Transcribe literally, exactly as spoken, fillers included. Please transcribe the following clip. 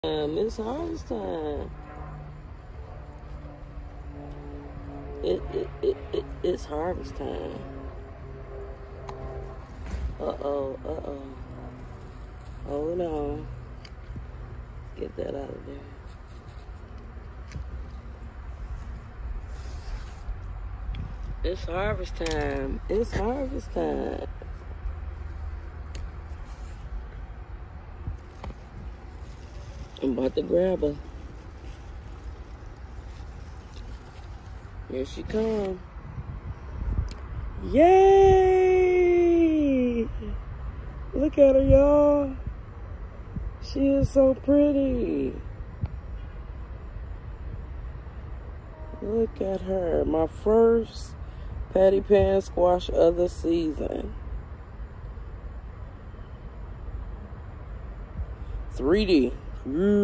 Um, it's harvest time. It, it, it, it, it's harvest time. Uh-oh, uh-oh. Hold on. Get that out of there. It's harvest time. It's harvest time. I'm about to grab her. Here she come. Yay! Look at her, y'all. She is so pretty. Look at her. My first patty pan squash of the season. three D.